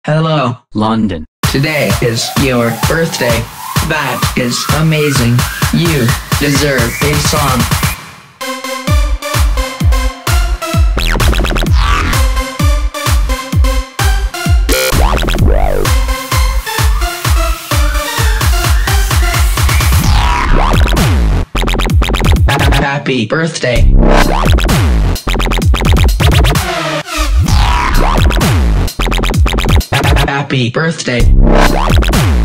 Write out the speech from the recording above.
Hello, Landen. today is your birthday. That is amazing. You deserve a song. Happy birthday. Happy birthday.